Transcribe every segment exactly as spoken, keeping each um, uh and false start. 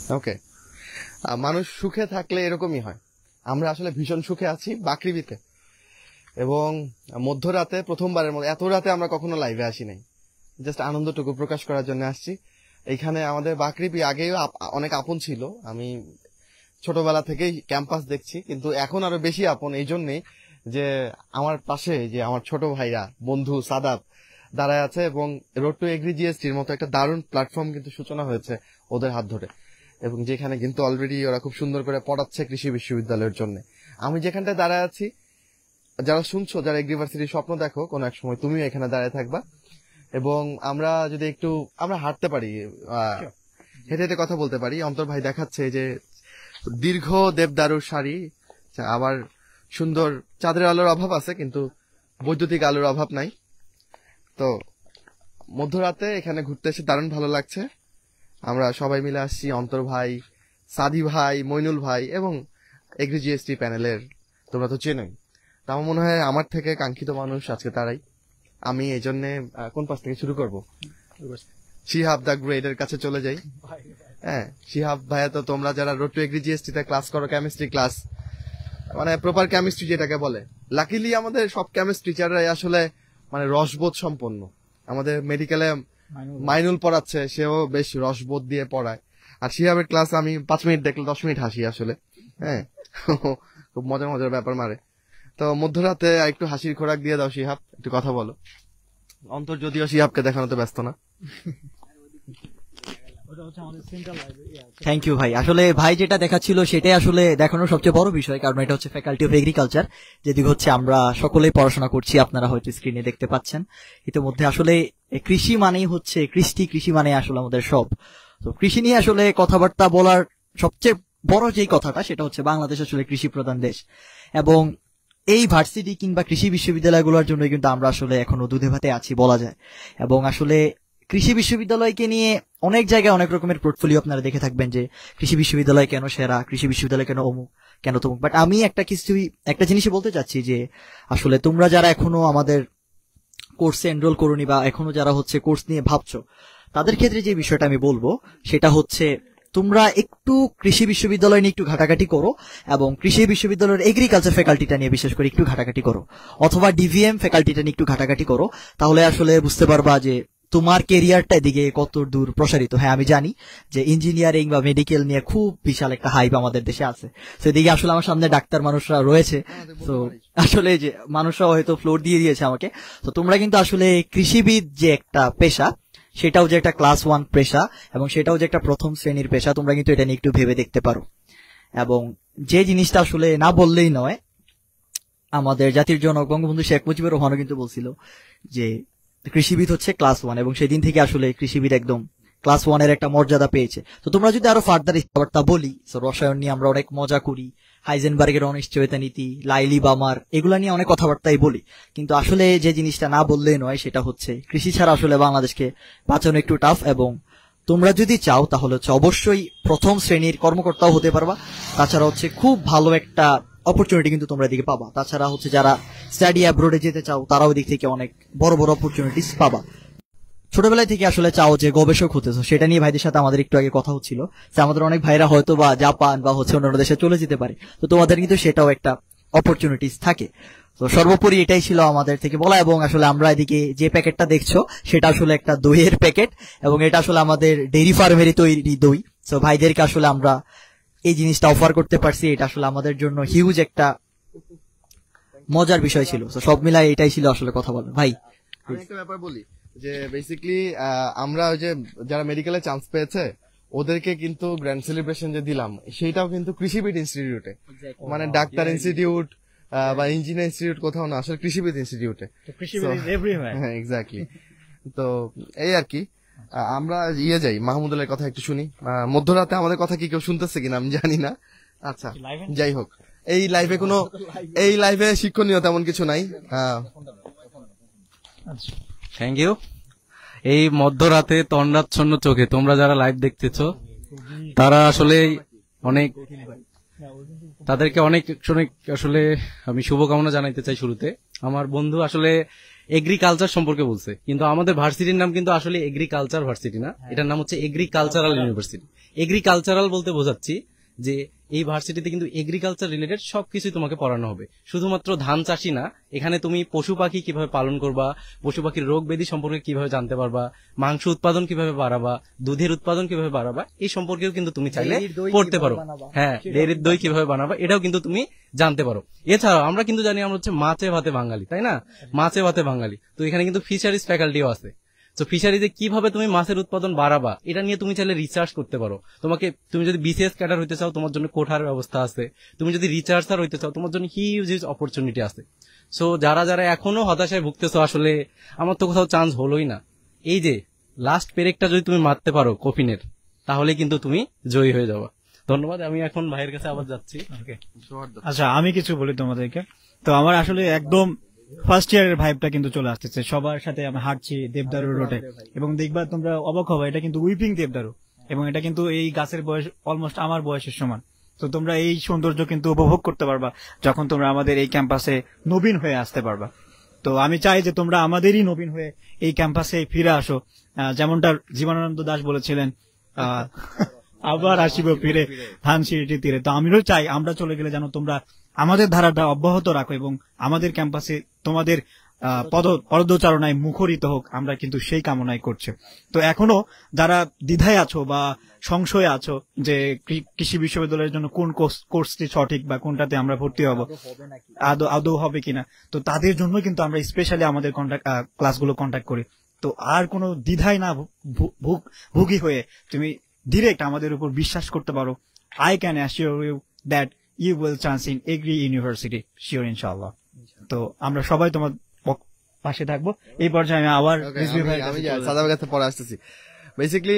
ওকে, মানুষ সুখে থাকলে এরকমই হয়। আমরা আসলে ভীষণ সুখে আছি বাকৃবিতে, এবং মধ্যরাতে প্রথমবারের মতো এত রাতে আমরা কখনো লাইভে আসি নাই, জাস্ট আনন্দটুকু প্রকাশ করার জন্য আসছি। এইখানে আমাদের বাকৃবি আগেও অনেক আপন ছিল, আমি ছোটবেলা থেকেই ক্যাম্পাস দেখছি, কিন্তু এখন আরো বেশি আপন এই জন্যে যে আমার পাশে যে আমার ছোট ভাইরা বন্ধু সাদাব দাঁড়ায় আছে, এবং রোড টু এগ্রি জিএসটির মতো একটা দারুণ প্ল্যাটফর্ম কিন্তু সূচনা হয়েছে ওদের হাত ধরে, এবং যেখানে কিন্তু অলরেডি ওরা খুব সুন্দর করে পড়াচ্ছে কৃষি বিশ্ববিদ্যালয়ের জন্য। আমি যেখানটায় দাঁড়ায় আছি, যারা শুনছো, যারা এগ্রিভার্সিটির স্বপ্ন দেখো, কোনো এক সময় তুমিও এখানে দাঁড়িয়ে থাকবা। এবং আমরা যদি একটু আমরা হাঁটতে পারি, হেঁটে হেঁটে কথা বলতে পারি। অন্তর ভাই দেখাচ্ছে যে দীর্ঘ দেবদারুর শাড়ি, আবার সুন্দর চাঁদের আলোর অভাব আছে কিন্তু বৈদ্যুতিক আলোর অভাব নাই। তো মধ্যরাতে এখানে ঘুরতে এসে দারুণ ভালো লাগছে। আমরা সবাই মিলে আসছি, অন্তর ভাই, সাদি ভাই, মইনুল ভাই এবং এগ্রি জিএসটি প্যানেলের, তোমরা তো চেনোই। তা আমার মনে হয় আমার থেকে কাঙ্ক্ষিত মানুষ আজকে তারাই। আমি এই জন্য কোন পাশ থেকে শুরু করব? শিহাব দা গ্রেড এর কাছে চলে যাই। হ্যাঁ, শিহাব ভাইয়া, তো তোমরা যারা রোড টু এগ্রি জিএসটি তে ক্লাস করো, কেমিস্ট্রি ক্লাস, মানে প্রপার কেমিস্ট্রি যেটাকে বলে, লাকিলি আমাদের সব কেমিস্ট্রি টিচাররাই আসলে মানে রসবোধ সম্পন্ন। আমাদের মেডিকেলে মাইনুল পড়াচ্ছে, সেও বেশ রসবোধ দিয়ে পড়ায়। আর শিহাবের ক্লাস আমি পাঁচ মিনিট দেখলে দশ মিনিট হাসি আসলে। হ্যাঁ, খুব মজার মজার ব্যাপার মারে। তো মধ্যরাতে একটু হাসির খোরাক দিয়ে দাও শিহাব, একটু কথা বলো। অন্তর যদিও শিহাবকে দেখানোতে ব্যস্ত না। থ্যাংক ইউ ভাই। আসলে ভাই যেটা দেখাচ্ছিল সেটাই আসলে দেখানোর সবচেয়ে বড় বিষয়, কারণ এটা হচ্ছে ফ্যাকাল্টি অফ এগ্রিকালচার, যেদিকে হচ্ছে আমরা সকলেই পড়াশোনা করছি, আপনারা হয়তো স্ক্রিনে দেখতে পাচ্ছেন। ইতিমধ্যে আসলে কৃষি মানেই হচ্ছে কৃষ্টি, কৃষি মানে আসলে আমাদের সব। তো কৃষি নিয়ে আসলে কথাবার্তা বলার সবচেয়ে বড় যেই কথাটা, সেটা হচ্ছে বাংলাদেশ আসলে কৃষি প্রধান দেশ, এবং এই ভার্সিটি কিংবা কৃষি বিশ্ববিদ্যালয়গুলোর জন্য কিন্তু আমরা আসলে এখনো দুধে ভাতে আছি বলা যায়। এবং আসলে কৃষি বিশ্ববিদ্যালয়কে নিয়ে অনেক জায়গায় অনেক রকমের পোর্টফোলিও আপনারা দেখে থাকবেন, যে কৃষি বিশ্ববিদ্যালয় কেন সেরা, কৃষি বিশ্ববিদ্যালয় কেন অমুক, কেন তমুক। বাট আমি একটা কিছুই একটা জিনিসই বলতে চাচ্ছি, যে আসলে তোমরা যারা এখনো আমাদের কোর্সে এনরোল করোনি বা এখনো যারা হচ্ছে কোর্স নিয়ে ভাবছো, তাদের ক্ষেত্রে যে বিষয়টা আমি বলবো সেটা হচ্ছে তোমরা একটু কৃষি বিশ্ববিদ্যালয় নিয়ে একটু ঘাটাঘাটি করো, এবং কৃষি বিশ্ববিদ্যালয়ের এগ্রিকালচার ফ্যাকাল্টিটা নিয়ে বিশেষ করে একটু ঘাটাঘাটি করো, অথবা ডিভিএম ফ্যাকাল্টিটা নিয়ে একটু ঘাটাঘাটি করো। তাহলে আসলে বুঝতে পারবা যে তোমার কেরিয়ারটা এদিকে কত দূর প্রসারিত। হ্যাঁ, আমি জানি যে ইঞ্জিনিয়ারিং বা মেডিকেল নিয়ে খুব বিশাল একটা হাইপ আমাদের দেশে আছে, সেদিকে আসলে আমার সামনে ডাক্তার মানুষরা রয়েছে, তো আসলে যে মানুষরা হয়তো ফ্লোর দিয়ে দিয়েছে আমাকে। তো তোমরা কিন্তু আসলে কৃষিবিদ যে একটা পেশা, সেটাও যে একটা ক্লাস ওয়ান পেশা, এবং সেটাও যে একটা প্রথম শ্রেণীর পেশা, তোমরা কিন্তু এটা নিয়ে একটু ভেবে দেখতে পারো। এবং যে জিনিসটা আসলে না বললেই নয়, আমাদের জাতির জনক বঙ্গবন্ধু শেখ মুজিবুর রহমানও কিন্তু বলছিল যে কৃষিবিদ হচ্ছে ক্লাস ওয়ান, এবং সেদিন থেকে আসলে কৃষিবিদ একদম ক্লাস ওয়ানের একটা মর্যাদা পেয়েছে। তো তোমরা যদি আরো ফার্দার কথাবার্তা বলি, রসায়ন নিয়ে আমরা অনেক মজা করি, হাইজেনবার্গের অনিশ্চয়তা নীতি, লাইলি বামার, এগুলা নিয়ে অনেক কথাবার্তাই বলি, কিন্তু আসলে যে জিনিসটা না বললেই নয় সেটা হচ্ছে কৃষি ছাড়া আসলে বাংলাদেশকে বাঁচানো একটু টাফ। এবং তোমরা যদি চাও তাহলে হচ্ছে অবশ্যই প্রথম শ্রেণীর কর্মকর্তাও হতে পারবা, তাছাড়া হচ্ছে খুব ভালো একটা অপরচুনিটি কিন্তু তোমরা এদিকে পাবা। তাছাড়া হচ্ছে যারা স্টাডি অ্যাব্রোডে যেতে চাও, তারাও দিক থেকে অনেক বড় বড় অপরচুনিটিস পাবা। ছোটবেলায় থেকে আসলে চাও যে গবেষক হতেছো, সেটা নিয়ে ভাইদের সাথে আমাদের একটু আগে কথা হচ্ছিল যে আমাদের অনেক ভাইরা হয়তো বা জাপান বা হচ্ছে অন্যান্য দেশে চলে যেতে পারে, তো তোমাদের কিন্তু সেটাও একটা অপরচুনিটিস থাকে। তো সর্বোপরি এটাই ছিল আমাদের থেকে বলা। এবং আসলে আমরা এদিকে যে প্যাকেটটা দেখছো সেটা আসলে একটা দইয়ের প্যাকেট, এবং এটা আসলে আমাদের ডেইরি ফার্মেরই তৈরি দই। তো ভাইদেরকে আসলে আমরা এই জিনিসটা অফার করতে পারছি, এটা আসলে আমাদের জন্য হিউজ একটা মজার বিষয় ছিল। তো সব মিলাই এটাই ছিল আসলে কথা বলেন ভাই। আমি একটা ব্যাপার বলি যে বেসিক্যালি আমরা ওই যে যারা মেডিকেলে চান্স পেয়েছে ওদেরকে কিন্তু গ্র্যান্ড সেলিব্রেশন যে দিলাম, সেইটাও কিন্তু কৃষিবিদ ইনস্টিটিউটে, মানে ডাক্তার ইনস্টিটিউট বা ইঞ্জিনিয়ার ইনস্টিটিউট কোথাও না, আসলে কৃষিবিদ ইনস্টিটিউটে। হ্যাঁ, এক্স্যাক্টলি। তো এই আর কি, আমরা ইয়ে যাই মাহমুদুলের কথা একটু শুনি। মধ্যরাতে আমাদের কথা কি কেউ শুনতেছে কিনা আমি জানি না। আচ্ছা, যাই হোক, এই লাইভে কোনো এই লাইভে শিক্ষণীয় তেমন কিছু নাই। Thank you. এই মধ্যরাতে তন্দ্রাচ্ছন্ন চোখে তোমরা যারা লাইভ দেখতেছো, তারা আসলে অনেক, তাদেরকে অনেক অনেক আসলে আমি শুভকামনা জানাইতে চাই। শুরুতে আমার বন্ধু আসলে এগ্রিকালচার সম্পর্কে বলছে, কিন্তু আমাদের ভার্সিটির নাম কিন্তু আসলে এগ্রিকালচার ভার্সিটি না, এটার নাম হচ্ছে এগ্রিকালচারাল ইউনিভার্সিটি। এগ্রিকালচারাল বলতে বোঝাচ্ছি যে এই ভার্সিটিতে কিন্তু এগ্রিকালচার রিলেটেড সবকিছুই তোমাকে পড়ানো হবে। শুধুমাত্র ধান চাষি না, এখানে তুমি পশু পাখি কিভাবে পালন করবা, পশু পাখির রোগ ব্যাধি সম্পর্কে কিভাবে জানতে পারবা, মাংস উৎপাদন কিভাবে বাড়াবা, দুধের উৎপাদন কিভাবে বাড়াবা, এই সম্পর্কেও কিন্তু তুমি চাইলে পড়তে পারো। হ্যাঁ, ডেইরির দই কিভাবে বানাবা এটাও কিন্তু তুমি জানতে পারো। এছাড়াও আমরা কিন্তু জানি আমরা হচ্ছে মাছে ভাতে বাঙালি, তাই না? মাছে ভাতে বাঙালি, তো এখানে কিন্তু ফিশারিজ ফ্যাকাল্টিও আছে। তো ফিশারিজে কিভাবে তুমি মাছের উৎপাদন বাড়াবা এটা নিয়ে তুমি চাইলে রিসার্চ করতে পারো। তোমাকে তুমি যদি বিসিএস ক্যাডার হইতে চাও তোমার জন্য কোঠার ব্যবস্থা আছে, তুমি যদি রিসার্চার হইতে চাও তোমার জন্য হিউজ হিউজ অপরচুনিটি আছে। সো যারা যারা এখনো হতাশায় ভুগতেছো, আসলে আমার তো কোথাও চান্স হলোই না, এই যে লাস্ট পেরেকটা যদি তুমি মারতে পারো কফিনের, তাহলে কিন্তু তুমি জয়ী হয়ে যাবা। ধন্যবাদ, আমি এখন ভাইয়ের কাছে আবার যাচ্ছি। আচ্ছা, আমি কিছু বলি তোমাদেরকে। তো আমার আসলে একদম ফার্স্ট ইয়ারের ভাইবটা কিন্তু চলে আসতেছে, সবার সাথে আমি হাঁটছি দেবদারু রোডে, এবং দেখবা তোমরা অবাক হবে, এটা কিন্তু উইপিং দেবদারু, এবং এটা কিন্তু এই গাছের বয়স অলমোস্ট আমার বয়সের সমান। তো তোমরা এই সৌন্দর্য কিন্তু উপভোগ করতে পারবা যখন তোমরা আমাদের এই ক্যাম্পাসে নবীন হয়ে আসতে পারবা। তো আমি চাই যে তোমরা আমাদেরই নবীন হয়ে এই ক্যাম্পাসে ফিরে আসো, আহ, যেমনটা জীবনানন্দ দাশ বলেছিলেন, আহ, আবার আসিব ফিরে ধানসিঁড়িটি তীরে। তো আমিও চাই আমরা চলে গেলে যেন তোমরা আমাদের ধারাটা অব্যাহত রাখো এবং আমাদের ক্যাম্পাসে তোমাদের আহ, পদ পদচারণায় মুখরিত হোক, আমরা কিন্তু সেই কামনাই করছি। তো এখনো যারা দ্বিধায় আছো বা সংশয়ে আছো যে কৃ- কৃষি বিশ্ববিদ্যালয়ের জন্য কোন কোর্স- কোর্সটি সঠিক বা কোনটাতে আমরা ভর্তি হব, আদৌ আদৌ হবে কিনা, তো তাদের জন্য কিন্তু আমরা স্পেশালি আমাদের কন্টাক্ট ক্লাসগুলো কন্ট্যাক্ট করি। তো আর কোনো দ্বিধায় না ভু- ভু- ভুগি হয়ে তুমি ডিরেক্ট আমাদের উপর বিশ্বাস করতে পারো। I can assure you that you will chance in agri university, sure ইনশাআল্লাহ। তো আমরা সবাই তোমার পক- পাশে থাকবো। এই পর্যায়ে আমি আবার Okay, রিজভি আমি- ভাইয়ের আমি কাছে চলে যাচ্ছি। সাদাবের কাছে পরে আসতেছি। বেসিক্যালি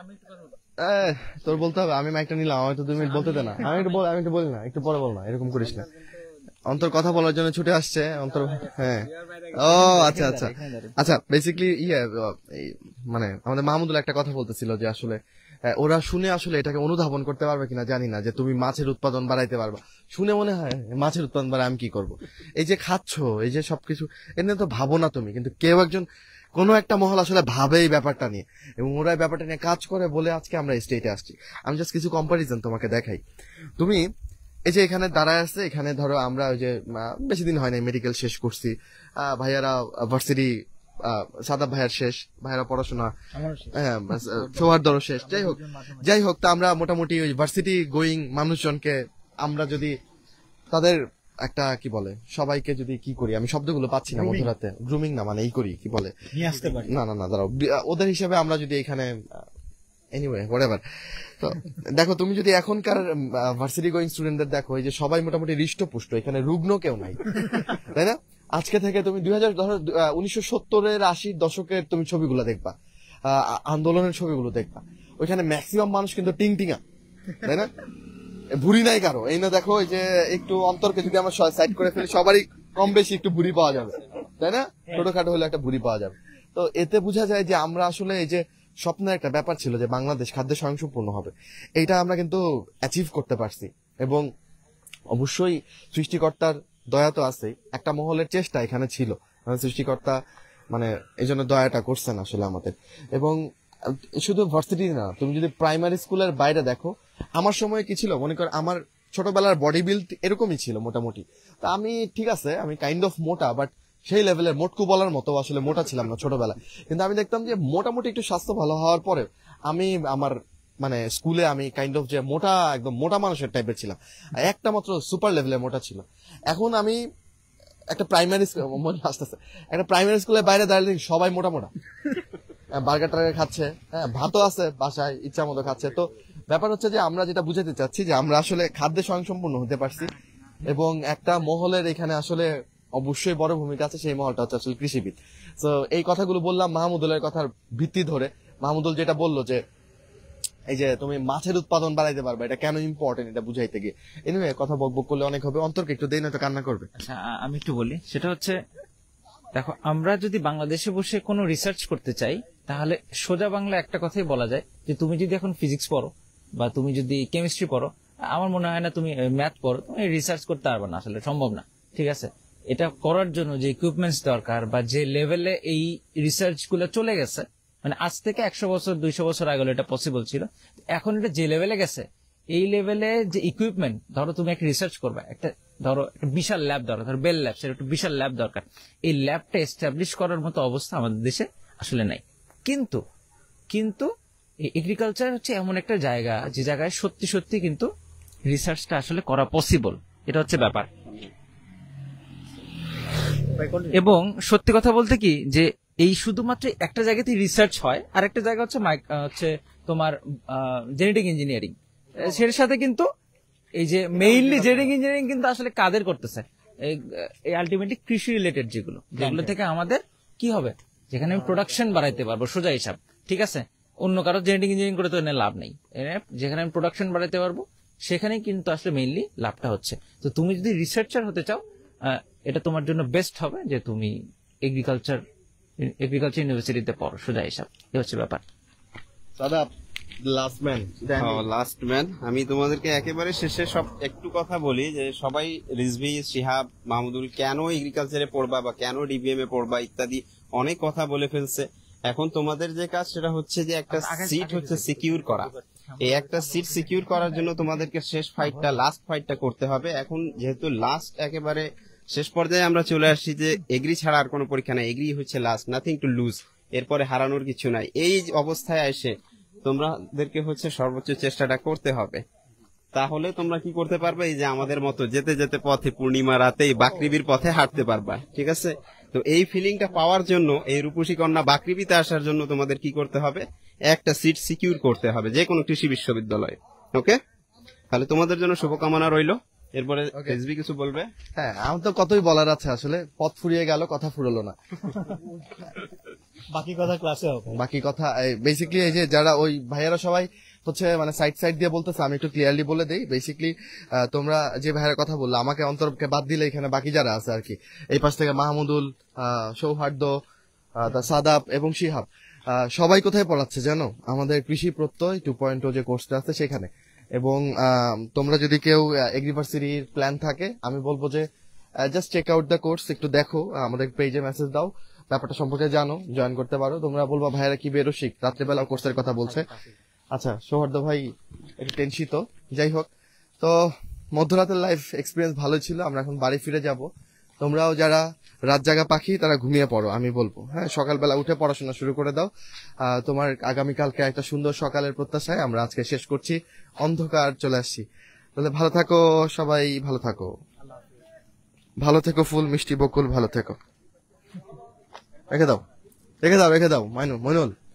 তোর বলতে হবে, আমি মাইকটা নিলাম, আমি তো দুই মিনিট বলতে দে না, আমি একটু বল, আমি একটু বলি না, একটু পরে বল না, এরকম করিস না। অন্তর কথা বলার জন্য ছুটে আসছে অন্তর। হ্যাঁ, ও আচ্ছা আচ্ছা আচ্ছা বেসিক্যালি ইয়ে আহ, এই মানে আমাদের মাহমুদুল একটা কথা বলতেছিল যে আসলে আহ, ওরা শুনে আসলে এটাকে অনুধাবন করতে পারবে কিনা জানি না, যে তুমি মাছের উৎপাদন বাড়াইতে পারবা। শুনে মনে হয় মাছের উৎপাদন বাড়ায় আমি কি করব, এই যে খাচ্ছো, এই যে সবকিছু এনে তো ভাবো না তুমি, কিন্তু কেউ একজন কোনো একটা মহল আসলে ভাবে এই ব্যাপারটা নিয়ে, এবং ওরা এই ব্যাপারটা নিয়ে কাজ করে বলে আজকে আমরা স্টেটে আসছি। আমি জাস্ট কিছু কম্পারিজন তোমাকে দেখাই। তুমি এই যে এখানে দাঁড়ায় আছে, এখানে ধরো আমরা ওই যে আহ, বেশি দিন হয় না মেডিকেল শেষ করছি, আহ, ভাইয়ারা ভার্সিটি, সাদা ভাইয়ার শেষ, ভাইয়ারা পড়াশোনা, হ্যাঁ সৌহার্দ্যরও শেষ, যাই হোক যাই হোক তা আমরা মোটামুটি ওই ভার্সিটি গোয়িং মানুষজনকে আমরা যদি তাদের একটা কি বলে সবাইকে যদি কি করি, আমি শব্দগুলো পাচ্ছি না মধ্যরাতে, গ্রুমিং না মানে এই করি কি বলে, নিয়ে আসতে পারি। না না না দাঁড়াও, বি- ওদের হিসেবে আমরা যদি এখানে এনিওয়ে হোয়াটএভার। তো দেখো তুমি যদি এখনকার ভার্সিটি গোয়িং স্টুডেন্টদের দেখো, এই যে সবাই মোটামুটি হৃষ্টপুষ্ট, এখানে রুগ্ন কেউ নাই, তাই না? আজকে থেকে তুমি দুই হাজার ধরো উনিশশো সত্তরের আশির দশকের তুমি ছবিগুলো দেখবা, আহ, আন্দোলনের ছবিগুলো দেখবা, ওইখানে ম্যাক্সিমাম মানুষ কিন্তু টিং টিঙা, তাই না? ভুড়ি নাই কারো, এই না দেখো এই যে একটু অন্তরকে যদি আমরা সাইড করে ফেলি সবারই কম বেশি একটু ভুড়ি পাওয়া যাবে, তাই না? ছোটখাটো হলে একটা ভুড়ি পাওয়া যাবে। তো এতে বোঝা যায় যে আমরা আসলে এই যে স্বপ্নের একটা ব্যাপার ছিল যে বাংলাদেশ খাদ্যে স্বয়ংসম্পূর্ণ হবে, এইটা আমরা কিন্তু অ্যাচিভ করতে পারছি। এবং অবশ্যই সৃষ্টিকর্তার দয়া তো আছে, একটা মহলের চেষ্টা এখানে ছিল, মানে সৃষ্টিকর্তা মানে এই জন্য দয়াটা করছেন আসলে আমাদের। এবং শুধু ভার্সিটি না, তুমি যদি প্রাইমারি স্কুলের বাইরে দেখো, আমার সময় কি ছিল মনে কর, আমার ছোটবেলার বডি বিল্ড এরকমই ছিল মোটামুটি। তা আমি ঠিক আছে, আমি কাইন্ড অফ মোটা, বাট সেই লেভেলের মোটকু বলার মতো আসলে মোটা ছিলাম না ছোটবেলায়। কিন্তু আমি দেখতাম যে মোটামুটি একটু স্বাস্থ্য ভালো হওয়ার পরে আমি আমার মানে স্কুলে আমি কাইন্ড অফ যে মোটা, একদম মোটা মানুষের টাইপের ছিলাম, একটা মাত্র সুপার লেভেলের মোটা ছিল। এখন আমি একটা প্রাইমারি মনে আসতেছে, একটা প্রাইমারি স্কুলের বাইরে দাঁড়িয়ে দেখি সবাই মোটা মোটা, বার্গার টার্গার খাচ্ছে, হ্যাঁ ভাতও আছে বাসায় ইচ্ছা মতো খাচ্ছে। তো ব্যাপার হচ্ছে যে আমরা যেটা বুঝাতে চাচ্ছি যে আমরা আসলে খাদ্যে স্বয়ংসম্পূর্ণ হতে পারছি, এবং একটা মহলের এখানে আসলে অবশ্যই বড় ভূমিকা আছে, সেই মহলটা হচ্ছে আসলে কৃষিবিদ। তো এই কথাগুলো বললাম মাহমুদুলের কথার ভিত্তি ধরে। মাহমুদুল যেটা বললো যে এই যে তুমি মাছের উৎপাদন বাড়াইতে পারবে, এটা কেন ইম্পর্টেন্ট এটা বুঝাইতে গিয়ে, এনিওয়ে কথা বকবক করলে অনেক হবে, অন্তরকে একটু দেই না তো কান্না করবে। আচ্ছা, আ- আমি একটু বলি, সেটা হচ্ছে দেখো, আমরা যদি বাংলাদেশে বসে কোনো রিসার্চ করতে চাই, তাহলে সোজা বাংলা একটা কথাই বলা যায় যে তুমি যদি এখন ফিজিক্স পড়ো বা তুমি যদি কেমিস্ট্রি পড়ো, আমার মনে হয় না তুমি ম্যাথ পড়ো, তুমি রিসার্চ করতে পারবে না, আসলে সম্ভব না। ঠিক আছে, এটা করার জন্য যে ইকুইপমেন্টস দরকার বা যে লেভেলে এই রিসার্চ গুলো চলে গেছে, মানে আজ থেকে একশো বছর দুইশো বছর আগে এটা পসিবল ছিল, এখন এটা যে লেভেলে গেছে এই লেভেলে যে ইকুইপমেন্ট, ধরো তুমি একটা রিসার্চ করবে, একটা ধরো একটা বিশাল ল্যাব দরকার, ধরো বেল ল্যাব, সেটা একটা বিশাল ল্যাব দরকার, এই ল্যাবটা এস্টাবলিশ করার মতো অবস্থা আমাদের দেশে আসলে নাই। কিন্তু কিন্তু এগ্রিকালচার হচ্ছে এমন একটা জায়গা যে জায়গায় সত্যি সত্যি কিন্তু রিসার্চটা আসলে করা পসিবল, এটা হচ্ছে ব্যাপার। এবং সত্যি কথা বলতে কি যে এই শুধুমাত্র একটা জায়গাতেই রিসার্চ হয়, আর একটা জায়গা হচ্ছে মাইক- আহ, হচ্ছে তোমার জেনেটিক ইঞ্জিনিয়ারিং, সেটার সাথে কিন্তু এই যে মেইনলি জেনেটিক ইঞ্জিনিয়ারিং কিন্তু আসলে কাদের করতেছে, এই আলটিমেটলি কৃষি রিলেটেড যেগুলো, যেগুলো থেকে আমাদের কি হবে, যেখানে আমি প্রোডাকশন বাড়াইতে পারবো, সোজা হিসাব, ঠিক আছে, অন্য কারো জেনেটিক ইঞ্জিনিয়ারিং করে তো এনে লাভ নেই, যেখানে আমি প্রোডাকশন বাড়াইতে পারবো সেখানেই কিন্তু আসলে মেইনলি লাভটা হচ্ছে। তো তুমি যদি রিসার্চার হতে চাও, আহ, এটা তোমার জন্য বেস্ট হবে যে তুমি এগ্রিকালচার এগ্রিকালচার ইউনিভার্সিটিতে পড়ো, সোজা হিসাব, এই হচ্ছে ব্যাপার। দাদা লাস্ট ম্যান লাস্ট ম্যান, আমি তোমাদেরকে একেবারে শেষে সব একটু কথা বলি যে সবাই রিজভি, শিহাব, মাহমুদুল কেন এগ্রিকালচারে পড়বা বা কেন ডিবিএম এ পড়বা ইত্যাদি অনেক কথা বলে ফেলছে। এখন তোমাদের যে কাজ সেটা হচ্ছে যে একটা সিট হচ্ছে সিকিউর করা। এই একটা সিট সিকিউর করার জন্য তোমাদেরকে শেষ ফাইটটা, লাস্ট ফাইটটা করতে হবে। এখন যেহেতু লাস্ট একেবারে শেষ পর্যায়ে আমরা চলে আসছি যে এগ্রি ছাড়া আর কোনো পরীক্ষা নাই, এগ্রি হচ্ছে লাস্ট, নাথিং টু লুজ, এরপরে হারানোর কিছু নাই। এই অবস্থায় এসে তোমাদেরকে হচ্ছে সর্বোচ্চ চেষ্টাটা করতে হবে, তাহলে তোমরা কি করতে পারবে, এই যে আমাদের মতো যেতে যেতে পথে পূর্ণিমা রাতেই বাকৃবির পথে হাঁটতে পারবা, ঠিক আছে। তো এই ফিলিংটা পাওয়ার জন্য, এই রূপসী কন্যা বাকৃবিতে আসার জন্য তোমাদের কি করতে হবে, একটা সিট সিকিউর করতে হবে যে কোনো কৃষি বিশ্ববিদ্যালয়ে। ওকে, তাহলে তোমাদের জন্য শুভকামনা রইল। এরপরে এসবি কিছু বলবে? হ্যাঁ, আমার তো কতই বলার আছে, আসলে পথ ফুরিয়ে গেল, কথা ফুরলো না। বাকি কথা ক্লাসে হবে। বাকি কথা বেসিক্যালি এই যে যারা ওই ভাইয়ারা সবাই হচ্ছে মানে সাইড সাইড দিয়ে বলতেছে, আমি একটু ক্লিয়ারলি বলে দেই। বেসিক্যালি তোমরা যে ভাইয়ের কথা বললো, আমাকে অন্তরকে বাদ দিলে এখানে বাকি যারা আছে আর কি, এই পাশ থেকে মাহমুদুল, আহ, সৌহার্দ্য, আহ, তা সাদাব এবং শিহাব, আহ, সবাই কোথায় পড়াচ্ছে জানো? আমাদের কৃষি প্রত্যয় টু পয়েন্ট যে কোর্সটা আছে সেখানে। এবং আহ, তোমরা যদি কেউ এগ্রিভার্সিটির প্ল্যান থাকে, আমি বলবো যে just check out the course, একটু দেখো, আমাদের পেজে মেসেজ দাও, ব্যাপারটা সম্পর্কে জানো, জয়েন করতে পারো। তোমরা বলবা ভাইয়েরা কি বেরো শিখ, রাত্রেবেলা কোর্সের কথা বলছে। আচ্ছা, সৌহার্দ্য ভাই একটু টেনশিত, যাই হোক। তো মধ্যরাতের লাইফ এক্সপিরিয়েন্স ভালো ছিল, আমরা এখন বাড়ি ফিরে যাব। তোমরাও যারা রাত জাগা পাখি তারা ঘুমিয়ে পড়ো, আমি বলবো। হ্যাঁ, সকালবেলা উঠে পড়াশোনা শুরু করে দাও। আহ, তোমার আগামীকালকে একটা সুন্দর সকালের প্রত্যাশায় আমরা আজকে শেষ করছি, অন্ধকার চলে আসছি। তাহলে ভালো থাকো সবাই, ভালো থাকো, ভালো থেকো ফুল মিষ্টি বকুল, ভালো থেকো। রেখে দাও, রেখে দাও, রেখে দাও, মাইনুল, মইনুল।